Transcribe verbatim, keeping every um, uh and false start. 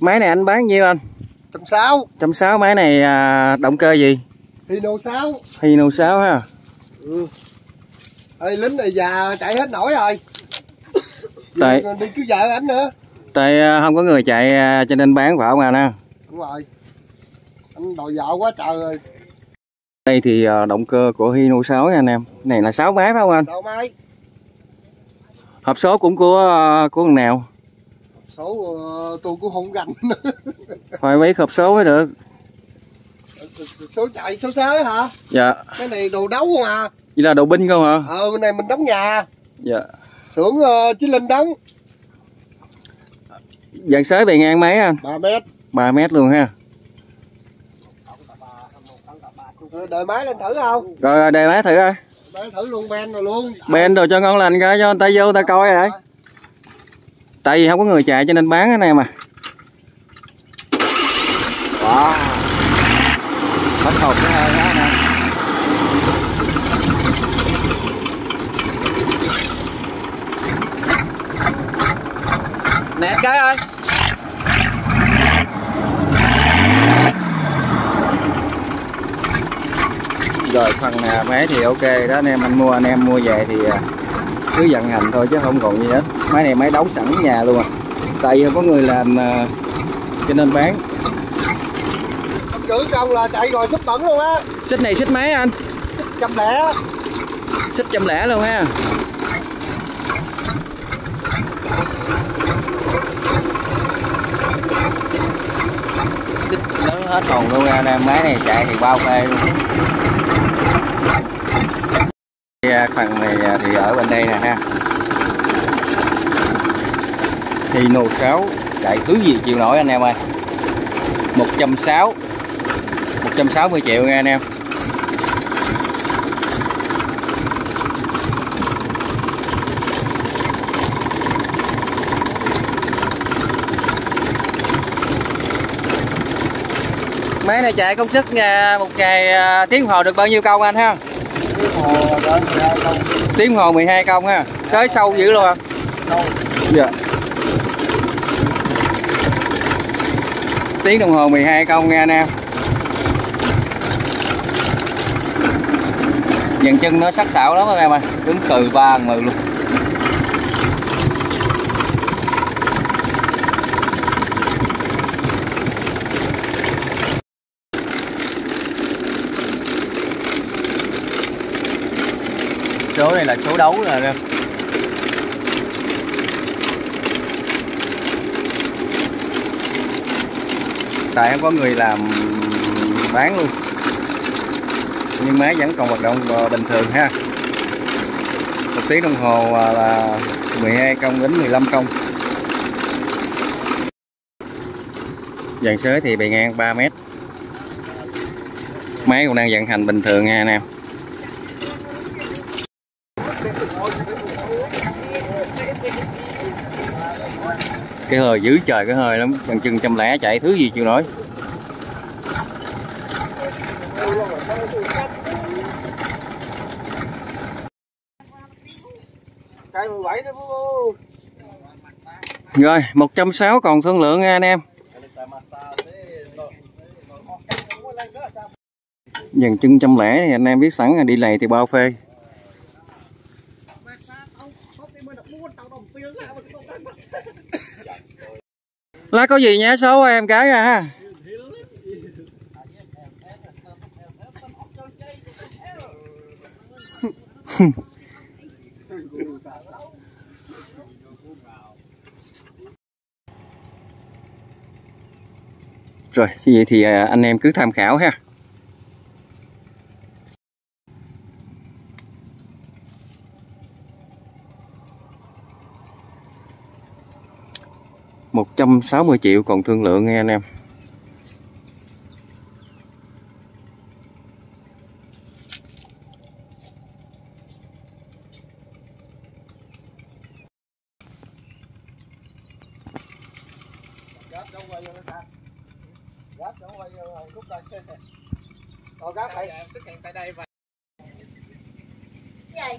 Máy này anh bán nhiêu anh? Trăm sáu. Trăm sáu. Máy này à, động cơ gì? Hino sáu. Hino sáu ha. Ừ. Ê, lính này già chạy hết nổi rồi. Tại đi cứu vợ ảnh nữa. Tại không có người chạy cho nên bán phải không anh ha? Đúng rồi. Anh đòi vợ quá trời rồi. Đây thì động cơ của Hino sáu nha anh em. Này là sáu máy phải không anh? sáu máy. Hộp số cũng của của thằng nào? Hộp số uh, tôi cũng không gành. Phải mấy hộp số mới được. Số chạy số sớ hả? Dạ. Cái này đồ đấu không à? Vậy là đồ binh không hả? Ờ bên này mình đóng nhà. Dạ. Xưởng uh, Chí Linh đóng. Dàn xới bề ngang mấy anh? ba mét. ba mét luôn ha. Đợi máy lên thử không? Rồi, rồi đề máy thử coi. Để thử luôn ben rồi luôn. Ben đồ cho ngon lành coi cho người ta vô người ta coi rồi. Tại vì không có người chạy cho nên bán cái này mà. Wow. Hết hồn cái hơi đó nè. Nẹt cái ơi. Rồi phần máy thì ok đó anh em, anh mua anh em mua về thì cứ vận hành thôi chứ không còn gì hết. Máy này máy đấu sẵn nhà luôn à. Tại vì không có người làm cho nên bán. Chữ công là chạy rồi xích bẩn luôn á. Xích này xích mấy anh? Xích trăm lẻ. Xích trăm lẻ luôn ha. Xích lớn hết hồn luôn nha anh em. Máy này chạy thì bao phê luôn. Phần này thì ở bên đây nè ha. Hino sáu chạy thứ gì chịu nổi anh em ơi. Một trăm sáu mươi. một trăm sáu mươi triệu nha anh em. Máy này chạy công suất một ngày tiếng hồ được bao nhiêu công anh ha? Tiếng hồ mười hai công ha. Xới sâu dữ luôn. Sâu. Dạ. Tiếng đồng hồ mười hai công nha anh em. Dàn chân nó sắc sảo lắm anh em ơi, đứng từ ba mười luôn. Số này là số đấu rồi em. Tại không có người làm bán luôn, nhưng máy vẫn còn hoạt động bình thường ha. Một tiếng đồng hồ là mười hai công đến mười lăm công. Dàn xới thì bề ngang ba mét. Máy còn đang vận hành bình thường nha anh em. Cái hơi dữ trời, cái hơi lắm, bằng chừng trăm lẻ chạy thứ gì chịu nổi. Rồi một trăm sáu mươi còn thương lượng nha anh em. Dàn chân trăm lẻ thì anh em biết sẵn là đi lầy thì bao phê. Lá có gì nhá số em cái ra ha. Rồi, như vậy thì anh em cứ tham khảo ha. một trăm sáu mươi triệu còn thương lượng nghe anh em. Còn gác thầy xuất hiện tại đây và gì?